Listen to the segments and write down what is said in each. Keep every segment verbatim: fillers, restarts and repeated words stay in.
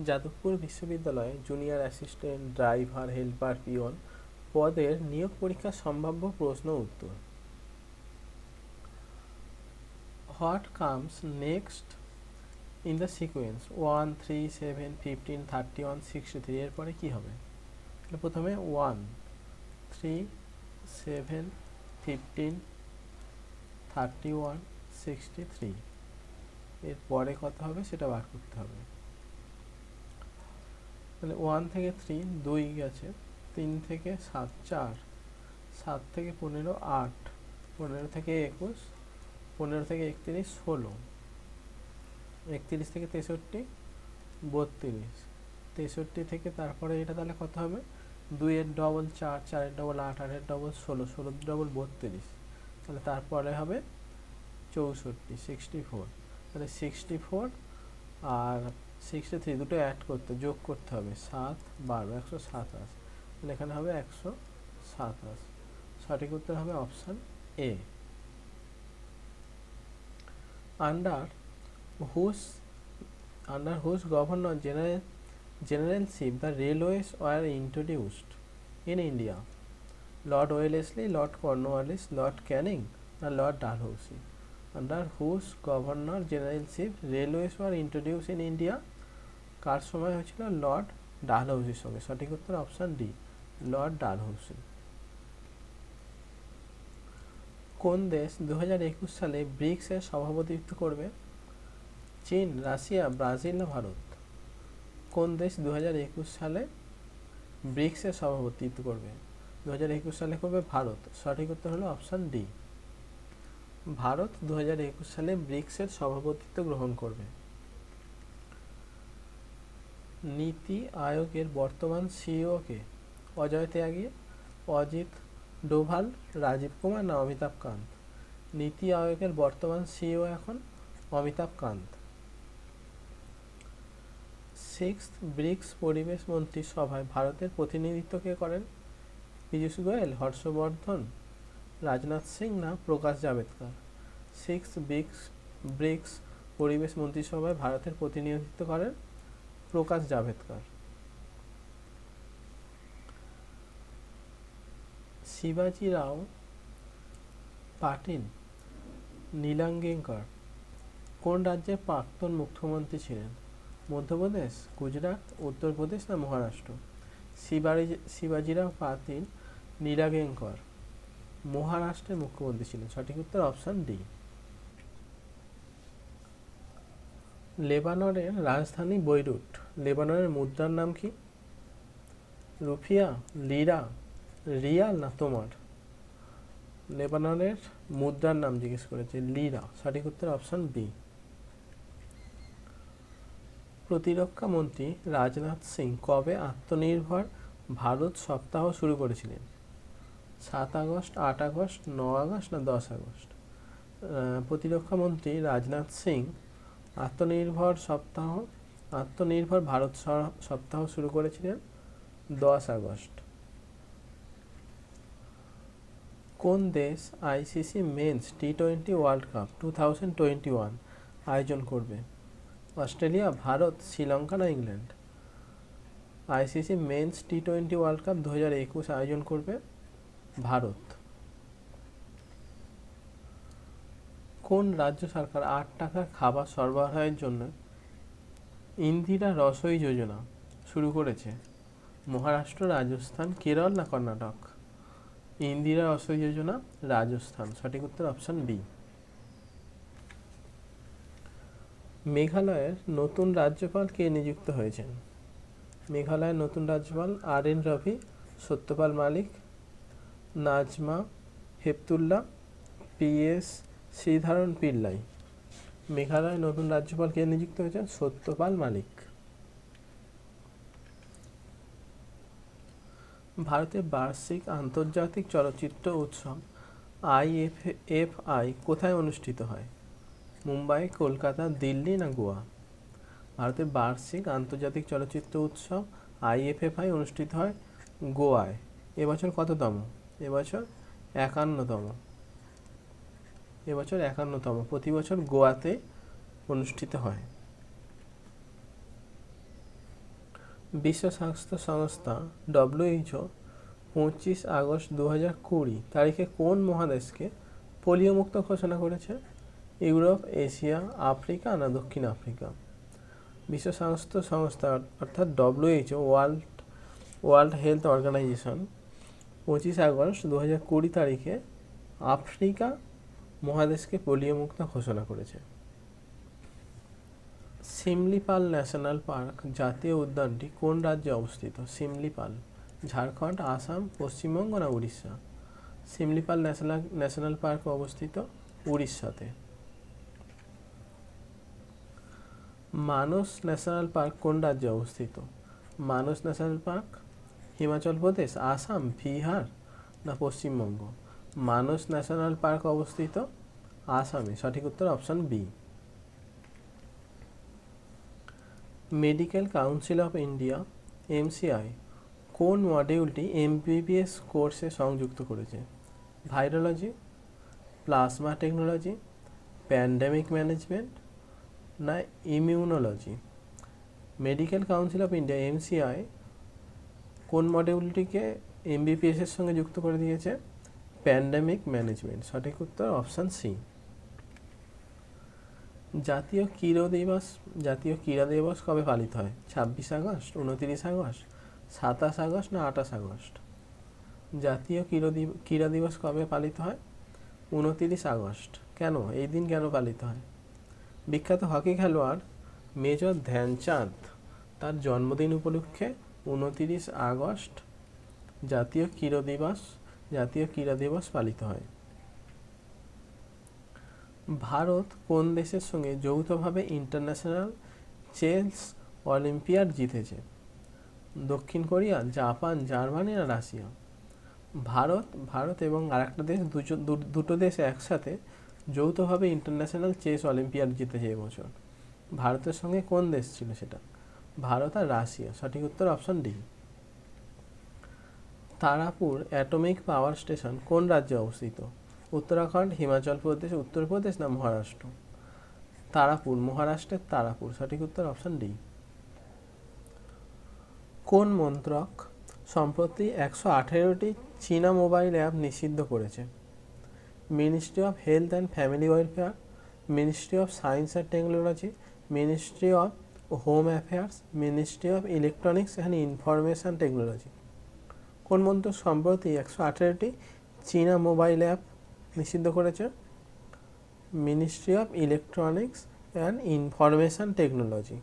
যাদবপুর বিশ্ববিদ্যালয়ে junior assistant, driver, helper, peon পদের নিয়োগ পরীক্ষার সম্ভাব্য প্রশ্ন উত্তর। What comes next in the sequence one, three, seven, fifteen, thirty one, sixty three, এরপরে কী হবে? প্রথমে one, three, seven, fifteen, thirty one, sixty three, এরপরে কত হবে সেটা বার করতে হবে। তাহলে ওয়ান থেকে থ্রি দুই গেছে, তিন থেকে সাত চার, সাত থেকে পনেরো আট, পনেরো থেকে একুশ, পনেরো থেকে একত্রিশ ষোলো, একত্রিশ থেকে তেষট্টি বত্রিশ, তেষট্টি থেকে তারপরে এটা তাহলে কত হবে? দুইয়ের ডবল চার, চারের ডবল আট, আটের ডবল ষোলো, ষোলোর ডবল বত্রিশ, তাহলে তারপরে হবে চৌষট্টি, সিক্সটি ফোর। তাহলে সিক্সটি ফোর আর সিক্সটি থ্রি দুটো অ্যাড করতে যোগ করতে হবে, সাত বারো একশো সাতাশ, তাহলে এখানে হবে একশো সাতাশ। সঠিক উত্তর হবে option A. Under whose under whose governor general generalship the railways were introduced in India? Lord Wellesley, Lord Cornwallis, Lord Canning, or Lord Dalhousie? Under whose governor generalship railways were introduced in India? কার সময় হয়েছিল? Lord ডালহৌসির সঙ্গে। সঠিক উত্তর option D, Lord Dalhousie. কোন দেশ দু হাজার একুশ সালে ব্রিক্সের সভাপতিত্ব করবে? চীন, রাশিয়া, ব্রাজিল না ভারত? কোন দেশ দু হাজার একুশ সালে ব্রিক্সের সভাপতিত্ব করবে? দু হাজার একুশ সালে করবে ভারত। সঠিক উত্তর হলো অপশান ডি, ভারত দু হাজার একুশ সালে ব্রিক্সের সভাপতিত্ব গ্রহণ করবে। নীতি আয়োগের বর্তমান সিইও কে? অজয় ত্যাগী, অজিত ডোভাল, রাজীব কুমার না অমিতাভ কান্ত? নীতি আয়োগের বর্তমান সিইও এখন অমিতাভ কান্ত। সিক্সথ ব্রিক্স পরিবেশ মন্ত্রী সভায় ভারতের প্রতিনিধিত্ব কে করেন? পীযূষ গোয়েল, হর্ষবর্ধন, রাজনাথ সিং না Prakash Javadekar? Six BRICS BRICS পরিবেশ মন্ত্রিসভায় ভারতের প্রতিনিধিত্ব করেন প্রকাশ জাভেদকর। শিবাজি রাও পাটিল নীলাঙ্গেকর কোন রাজ্যের প্রাক্তন মুখ্যমন্ত্রী ছিলেন? মধ্যপ্রদেশ, গুজরাট, উত্তরপ্রদেশ না মহারাষ্ট্র? শিবাজি শিবাজিরাও পাটিল নীলাঙ্গেকর মহারাষ্ট্রের মুখ্যমন্ত্রী ছিলেন। সঠিক উত্তর অপশান ডি। লেবাননের রাজধানী বৈরুট, লেবাননের মুদ্রার নাম কি? রুফিয়া, লিরা, রিয়াল না তোমার? লেবাননের মুদ্রার নাম জিজ্ঞেস করেছে, লিরা। সঠিক উত্তর অপশান বি। প্রতিরক্ষা মন্ত্রী রাজনাথ সিং কবে আত্মনির্ভর ভারত সপ্তাহ শুরু করেছিলেন? সাত আগস্ট, আট আগস্ট, ন আগস্ট না দশ আগস্ট? প্রতিরক্ষা মন্ত্রী রাজনাথ সিং আত্মনির্ভর সপ্তাহ আত্মনির্ভর ভারত সপ্তাহ শুরু করেছিলেন দশ আগস্ট। কোন দেশ ICC men's T twenty world cup two thousand twenty one আয়োজন করবে? অস্ট্রেলিয়া, ভারত, শ্রীলঙ্কা না England? ICC men's T twenty world cup দু হাজার একুশ আয়োজন করবে ভারত। কোন রাজ্য সরকার আট টাকার খাবার সরবরাহের জন্য ইন্দিরা রসোই যোজনা শুরু করেছে? মহারাষ্ট্র, রাজস্থান, কেরল না কর্ণাটক? ইন্দিরা রসোই যোজনা রাজস্থান। সঠিক উত্তর অপশান বি। মেঘালয়ের নতুন রাজ্যপাল কে নিযুক্ত হয়েছেন? মেঘালয়ের নতুন রাজ্যপাল R N Ravi, Satyapal Malik, Najma Heptulla, P S Sreedharan Pillai? মেঘালয়ের নতুন রাজ্যপাল কে নিযুক্ত হয়েছেন? সত্যপাল মালিক। ভারতের বার্ষিক আন্তর্জাতিক চলচ্চিত্র উৎসব আই এফ এফ আই কোথায় অনুষ্ঠিত হয়? মুম্বাই, কলকাতা, দিল্লি না গোয়া? ভারতের বার্ষিক আন্তর্জাতিক চলচ্চিত্র উৎসব আই এফ এফ আই অনুষ্ঠিত হয় গোয়ায়। এবছর কততম? এবছর একান্নতম। এবছর একান্নতম। প্রতি বছর গোয়াতে অনুষ্ঠিত হয়। বিশ্ব স্বাস্থ্য সংস্থা ডব্লিউএইচও পঁচিশ আগস্ট দু হাজার কুড়ি তারিখে কোন মহাদেশকে পোলিও মুক্ত ঘোষণা করেছে? ইউরোপ, এশিয়া, আফ্রিকা না দক্ষিণ আফ্রিকা? বিশ্ব স্বাস্থ্য সংস্থা অর্থাৎ WHO world world health organization পঁচিশ আগস্ট দু হাজার কুড়ি তারিখে আফ্রিকা মহাদেশকে পোলিও মুক্ত ঘোষণা করেছে। সিমলিপাল ন্যাশনাল পার্ক জাতীয় উদ্যানটি কোন রাজ্যে অবস্থিত? সিমলিপাল ঝাড়খণ্ড, আসাম, পশ্চিমবঙ্গ না Orissa? Simlipal national national park অবস্থিত উড়িষ্যাতে। মানস ন্যাশনাল পার্ক কোন রাজ্যে অবস্থিত? মানস ন্যাশনাল পার্ক হিমাচল প্রদেশ, আসাম, বিহার না পশ্চিমবঙ্গ? মানস ন্যাশনাল পার্ক অবস্থিত আসামে। সঠিক উত্তর option B. Medical council of India MCI কোন মডিউলটি এমবিবিএস কোর্সে সংযুক্ত করেছে? Virology, plasma technology, pandemic management না immunology? Medical council of India MCI কোন মডিউলটিকে এমবিবিএস এর সঙ্গে যুক্ত করে দিয়েছে? Pandemic management. সঠিক উত্তর অপশান সি। জাতীয় ক্রীড়া দিবস জাতীয় ক্রীড়া দিবস কবে পালিত হয়? ছাব্বিশ আগস্ট, উনতিরিশ আগস্ট, সাতাশ আগস্ট না আঠাশ আগস্ট? জাতীয় ক্রীড়া ক্রীড়া দিবস কবে পালিত হয়? উনতিরিশ আগস্ট। কেন এই দিন কেন পালিত হয়? বিখ্যাত হকি খেলোয়াড় মেজর ধ্যানচাঁদ তার জন্মদিন উপলক্ষে উনতিরিশ আগস্ট জাতীয় ক্রীড়া দিবস জাতীয় ক্রীড়া দিবস পালিত হয়। ভারত কোন দেশের সঙ্গে যৌথভাবে ইন্টারন্যাশনাল চেস অলিম্পিয়াড জিতেছে? দক্ষিণ কোরিয়া, জাপান, জার্মানি না রাশিয়া? ভারত ভারত এবং আরেকটা দেশ দুটো দেশ একসাথে যৌথভাবে ইন্টারন্যাশনাল চেস অলিম্পিয়াড জিতেছে এবছর। ভারতের সঙ্গে কোন দেশ ছিল সেটা? ভারত আর রাশিয়া। সঠিক উত্তর option D. Tarapur atomic power station কোন রাজ্যে অবস্থিত? উত্তরাখণ্ড, হিমাচল প্রদেশ, উত্তরপ্রদেশ না মহারাষ্ট্র? তারাপুর মহারাষ্ট্রের তারাপুর। সঠিক উত্তর অপশন ডি। কোন মন্ত্রক সম্প্রতি একশো আঠেরোটি চীনা মোবাইল অ্যাপ নিষিদ্ধ করেছে? Ministry of health and family welfare, ministry of science and technology, ministry of home affairs, ministry of electronics and information technology? কোন মন্ত্রক সম্প্রতি একশো আঠেরোটি চীনা মোবাইল অ্যাপ নিষিদ্ধ করেছে? Ministry of electronics and information technology.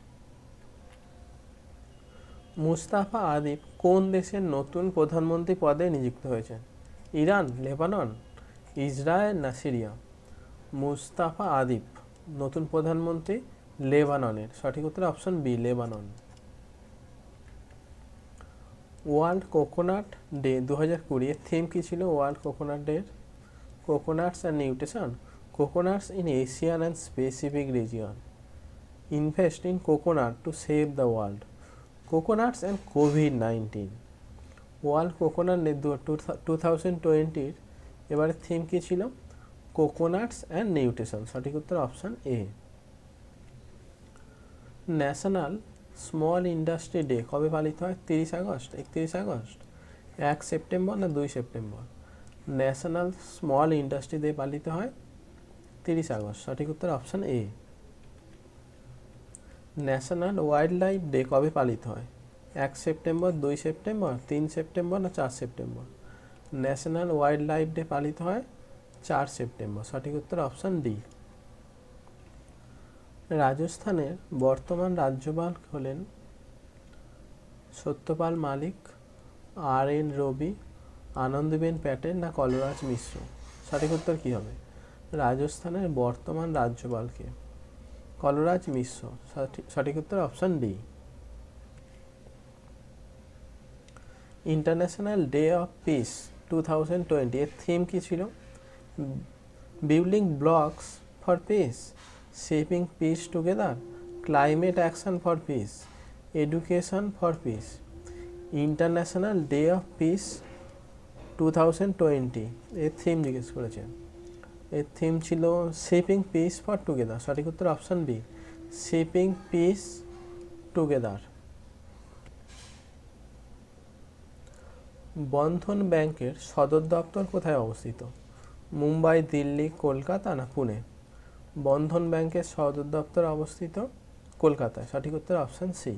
Mustapha Adib কোন দেশের নতুন প্রধানমন্ত্রী পদে নিযুক্ত হয়েছেন? ইরান, লেবানন, ইসরায়েল না সিরিয়া? মুস্তাফা আদিব নতুন প্রধানমন্ত্রী লেবাননের। সঠিক উত্তর option B, Lebanon. World coconut day দু হাজার কুড়ি এর থিম কী ছিল? World coconut day coconuts and nutrition, coconuts in Asian and specific region, invest in coconut to save the world, coconuts and COVID nineteen. World coconut day to thousand টোয়েন্টির এবারে theme কী ছিল? Coconuts and nutrition. সঠিক উত্তর option A. National small industry day কবে পালিত হয়? তিরিশ আগস্ট, একত্রিশ আগস্ট, এক সেপ্টেম্বর না দুই September? National small industry day পালিত হয় তিরিশ আগস্ট। সঠিক উত্তর option A. National wildlife day কবে পালিত হয়? এক সেপ্টেম্বর, দুই সেপ্টেম্বর, তিন সেপ্টেম্বর না চার September? National wildlife day পালিত হয় চার সেপ্টেম্বর। সঠিক উত্তর অপশান ডি। রাজস্থানের বর্তমান রাজ্যপাল হলেন সত্যপাল মালিক, আর এন রবি, আনন্দীবেন প্যাটেল না কলরাজ মিশ্র? সঠিক উত্তর কী হবে? রাজস্থানের বর্তমান রাজ্যপালকে কলরাজ মিশ্র। সঠিক উত্তর option D. International day of peace two thousand twenty এর থিম কী ছিল? Building blocks for peace, shaping peace together, climate action for peace, education for peace. International day of peace two thousand twenty এর theme জিজ্ঞেস করেছে। এর theme ছিল shaping piece for together. সঠিক উত্তর option B, shaping peace together. Bandhan ব্যাংকের সদর দপ্তর কোথায় অবস্থিত? মুম্বাই, দিল্লি, কলকাতা না পুনে? বন্ধন ব্যাংকের সদর দপ্তর অবস্থিত কলকাতায়। সঠিক উত্তর অপশান সি।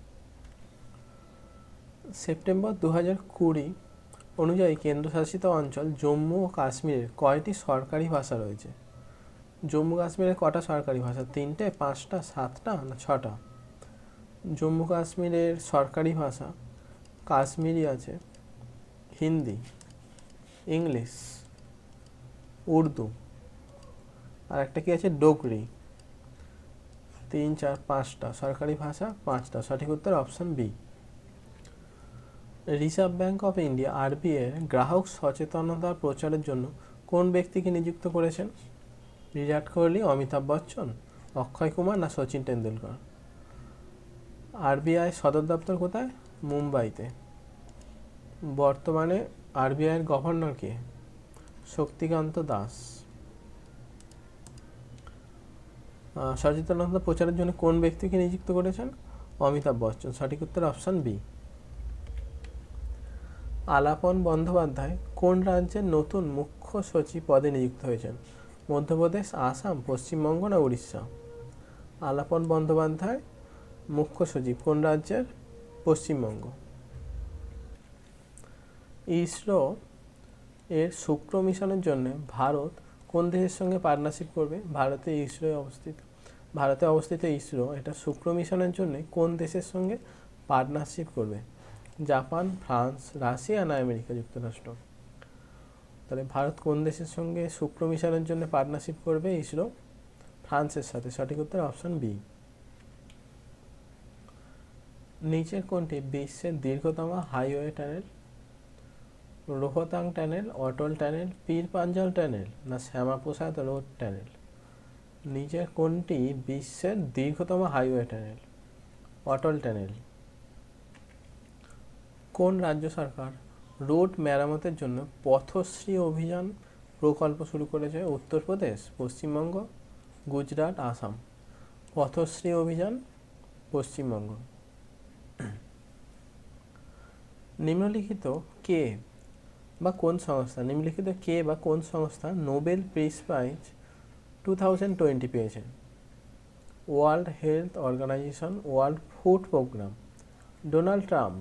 সেপ্টেম্বর দু হাজার কুড়ি অনুযায়ী কেন্দ্রশাসিত অঞ্চল জম্মু ও কাশ্মীরের কয়টি সরকারি ভাষা রয়েছে? জম্মু কাশ্মীরের কটা সরকারি ভাষা? তিনটে, পাঁচটা, সাতটা না ছটা? জম্মু কাশ্মীরের সরকারি ভাষা কাশ্মীরি আছে, হিন্দি, ইংলিশ, উর্দু, আর একটা কি আছে ডোগরি। তিন, চার, পাঁচটা সরকারি ভাষা, পাঁচটা। সঠিক উত্তর option B. Reserve Bank of India RBI এর গ্রাহক সচেতনতা প্রচারের জন্য কোন ব্যক্তিকে নিযুক্ত করেছেন? বিরাট কোহলি, অমিতাভ বচ্চন, অক্ষয় কুমার না সচিন টেন্ডুলকর? আরবিআই সদর দপ্তর কোথায়? মুম্বাইতে। বর্তমানে আরবিআই এর গভর্নর কে? শক্তিকান্ত দাস। সচেতনতা প্রচারের জন্য কোন ব্যক্তিকে নিযুক্ত করেছেন? অমিতাভ বচ্চন। সঠিক উত্তর অপশান বি। আলাপন বন্দ্যোপাধ্যায় কোন রাজ্যের নতুন মুখ্য সচিব পদে নিযুক্ত হয়েছেন? মধ্যপ্রদেশ, আসাম, পশ্চিমবঙ্গ না উড়িষ্যা? আলাপন বন্দ্যোপাধ্যায় মুখ্য সচিব কোন রাজ্যের? পশ্চিমবঙ্গ। ইসরো এর শুক্র মিশনের জন্য ভারত কোন দেশের সঙ্গে পার্টনারশিপ করবে? ভারতে ইসরো অবস্থিত ভারতে অবস্থিত ইসরো এটা শুক্র মিশনের জন্য কোন দেশের সঙ্গে পার্টনারশিপ করবে? জাপান, ফ্রান্স, রাশিয়া না আমেরিকা যুক্তরাষ্ট্র? তাহলে ভারত কোন দেশের সঙ্গে শুক্র মিশনের জন্য পার্টনারশিপ করবে? ইসরো ফ্রান্সের সাথে। সঠিক উত্তর অপশন বি। নিচের কোনটি বিশ্বের দীর্ঘতম highway tunnel? Rohtang tunnel, Atal tunnel, Pir Panjal tunnel না শ্যামাপ্রসাদ রোড টানেল? নিচের কোনটি বিশ্বের দীর্ঘতম হাইওয়ে টানেল? অটল টানেল। কোন রাজ্য সরকার রোড মেরামতের জন্য পথশ্রী অভিযান প্রকল্প শুরু করেছে? উত্তরপ্রদেশ, পশ্চিমবঙ্গ, গুজরাট, আসাম? পথশ্রী অভিযান পশ্চিমবঙ্গ। নিম্নলিখিত কে বা কোন সংস্থা নিম্নলিখিত কে বা কোন সংস্থা Nobel peace prize two thousand twenty পেয়েছে? World health Organization, World Food Programme, Donald Trump,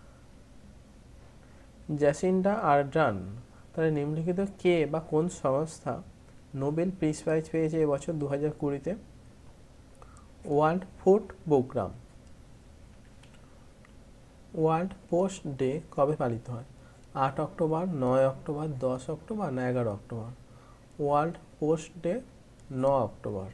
Jacinda Ardern? তাহলে নিম্নলিখিত কে বা কোন সংস্থা নোবেল পিস প্রাইজ পেয়েছে এবছর দু হাজার কুড়িতে? World Food Programme. World post day কবে পালিত হয়? আট অক্টোবর, নয় অক্টোবর, দশ অক্টোবর না এগারো অক্টোবর? ওয়ার্ল্ড পোস্ট ডে ন অক্টোবর।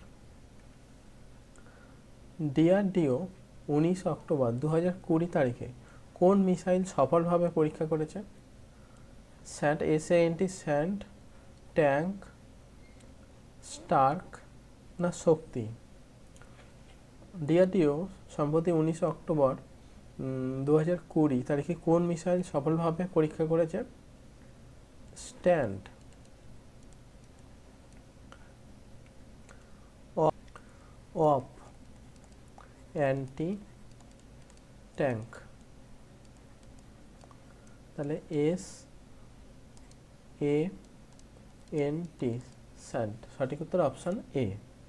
ডিআরডিও উনিশ অক্টোবর দু হাজার কুড়ি তারিখে কোন মিসাইল সফলভাবে পরীক্ষা করেছে? স্যাট এসএএনটি স্যান্ড, ট্যাঙ্ক, স্টার্ক না শক্তি? ডিআরডিও সম্প্রতি উনিশ অক্টোবর দু হাজার কুড়ি তারিখে কোন মিসাইল সফলভাবে পরীক্ষা করেছে? স্ট্যান্ড। Off anti tank. তাহলে S A N T sand. সঠিক উত্তর option A.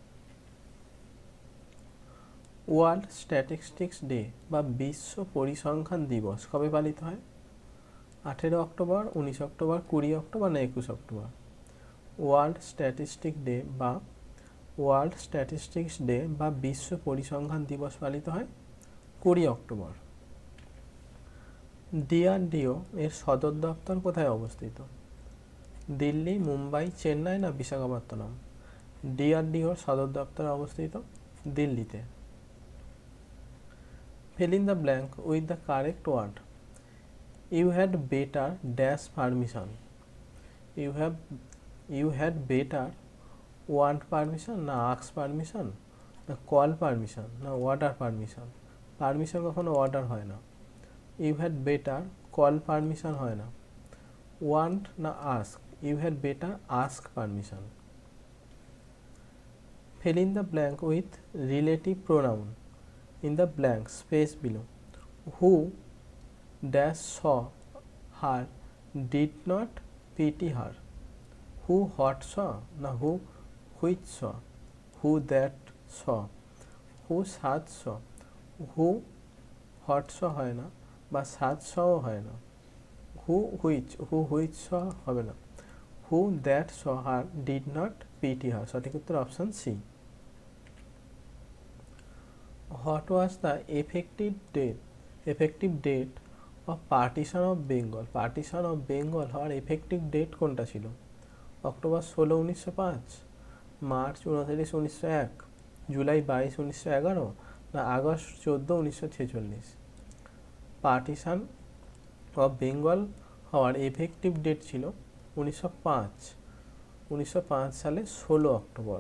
World statistics day বা বিশ্ব পরিসংখ্যান দিবস কবে পালিত হয়? আঠেরো অক্টোবর, উনিশ অক্টোবর, কুড়ি অক্টোবর না একুশ অক্টোবর? ওয়ার্ল্ড স্ট্যাটিস্টিক ডে বা ওয়ার্ল্ড স্ট্যাটিস্টিক্স ডে বা বিশ্ব পরিসংখ্যান দিবস পালিত হয় কুড়ি অক্টোবর। ডিআরডিও এর সদর দপ্তর কোথায় অবস্থিত? দিল্লি, মুম্বাই, চেন্নাই না বিশাখাপত্তনম? ডিআরডিওর সদর দপ্তর অবস্থিত দিল্লিতে। Fill in the blank with the correct word. You had better dash permission. You have you had better want permission না ask permission না call permission না order permission? পারমিশন কখনো অর্ডার হয় না। You had better call permission হয় না। want না ask? You had better ask permission. Fill in the blank with relative pronoun in the blank space below. Who dash saw her did not pity her. Who what saw না who which saw, who that saw, who such saw, who what saw হয় না বা such saw হয় না, who which who which saw হবে না, who that saw her did not pity her, সঠিক উত্তর option C. What was the effective date effective date of partition of Bengal? partition of Bengal হওয়ার effective date কোনটা ছিল? October ষোলো উনিশশো পাঁচ, মার্চ উনত্রিশ উনিশশো এক, জুলাই বাইশ উনিশশো এগারো, না আগস্ট চোদ্দো উনিশশো ছেচল্লিশ? পার্টিশন অফ বেঙ্গল হওয়ার এফেক্টিভ ডেট ছিল উনিশশো পাঁচ উনিশশো পাঁচ সালে ষোলো অক্টোবর।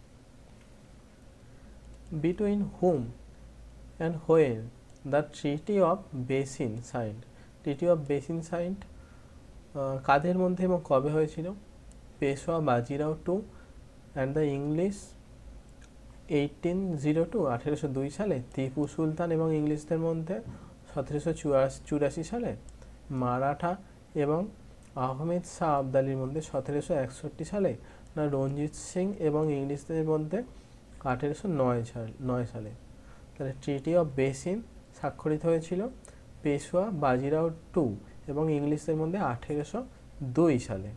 Between whom and when the treaty of Bassein signed? Treaty of Bassein signed কাদের মধ্যে এবং কবে হয়েছিল? Peshwa Bajirao two and the English eighteen zero two আঠেরোশো দুই সালে, টিপু সুলতান এবং ইংলিশদের মধ্যে সতেরোশো চুরাশি চুরাশি সালে, মারাঠা এবং আহমেদ শাহ আবদালির মধ্যে সতেরোশো একষট্টি সালে, না রঞ্জিত সিং এবং ইংলিশদের মধ্যে আঠেরোশো নয় সাল নয় সালে? তাহলে ট্রিটি অফ বেসিন স্বাক্ষরিত হয়েছিল পেশোয়া বাজিরাও টু এবং ইংলিশদের মধ্যে আঠেরোশো দুই সালে।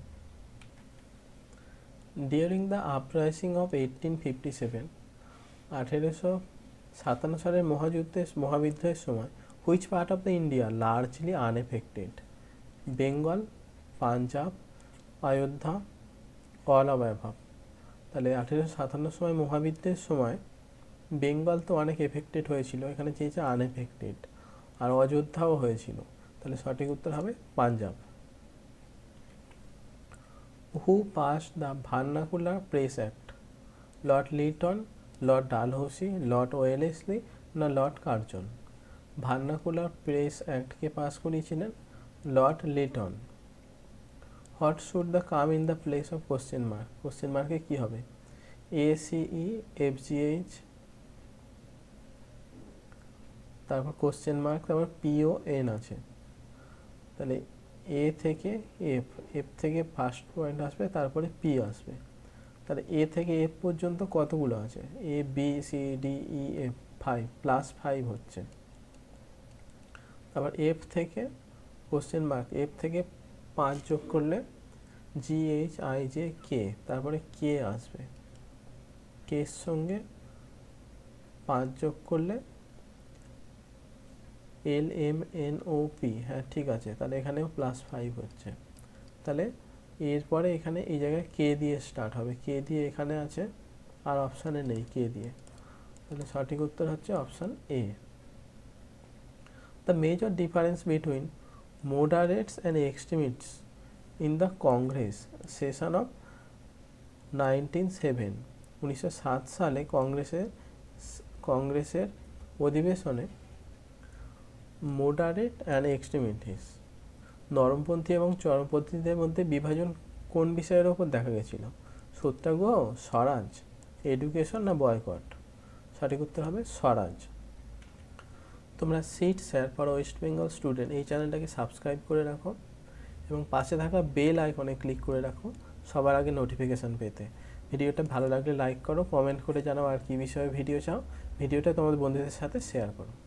During the uprising of eighteen fifty seven, আঠেরোশো সাতান্ন সালের মহাযুদ্ধের মহাবিদ্রোহের সময় which part of the India largely unaffected? Bengal, Punjab, Ayodhya, all of above? তাহলে আঠেরোশো সাতান্ন সময় মহাবিদ্রোহের সময় বেঙ্গল তো অনেক এফেক্টেড হয়েছিল, এখানে চেয়েছে আনএফেক্টেড, আর অযোধ্যাও হয়েছিল, তাহলে সঠিক উত্তর হবে Punjab. Who pass the vernacular press act? Lord Lytton, Lord Dalhousie, Lord Wellesley, না লর্ড কার্জন? ভার্নাকুলার প্রেস অ্যাক্টকে পাস করিয়েছিলেন Lord Lytton. What should the come in the place of question mark? Question মার্কে কী হবে? A CE, F G H, তারপর question mark, তারপর PO N আছে, তাহলে এ থেকে এফ, এফ থেকে ফার্স্ট পয়েন্ট আসবে, তারপরে পি আসবে, তাহলে এ থেকে এফ পর্যন্ত কতগুলো আছে? A B C D E F, five, plus five হচ্ছে। তারপর এফ থেকে কোশ্চেন মার্ক, এফ থেকে পাঁচ যোগ করলে G H I J K, তারপরে কে আসবে, কের সঙ্গে পাঁচ যোগ করলে L M N O P, হ্যাঁ ঠিক আছে, তাহলে এখানেও প্লাস ফাইভ হচ্ছে, তাহলে এরপরে এখানে এই জায়গায় কে দিয়ে স্টার্ট হবে, কে দিয়ে এখানে আছে আর অপশানে নেই কে দিয়ে, তাহলে সঠিক উত্তর হচ্ছে option A. The major difference between moderates and extremists in the Congress session of nineteen seven, উনিশশো সাত সালে কংগ্রেসের কংগ্রেসের অধিবেশনে মডারেট অ্যান্ড এক্সট্রিমিস্ট নরমপন্থী এবং চরমপন্থীদের মধ্যে বিভাজন কোন বিষয়ের ওপর দেখা গেছিল? সত্যাগ্রহ, স্বরাজ, এডুকেশন, না বয়কট? সঠিক উত্তর হবে স্বরাজ। তোমরা seat share for West Bengal student এই চ্যানেলটাকে সাবস্ক্রাইব করে রাখো এবং পাশে থাকা বেল আইকনে ক্লিক করে রাখো সবার আগে নোটিফিকেশান পেতে। ভিডিওটা ভালো লাগলে লাইক করো, কমেন্ট করে জানাও আর কী বিষয়ে ভিডিও চাও, ভিডিওটা তোমাদের বন্ধুদের সাথে শেয়ার করো।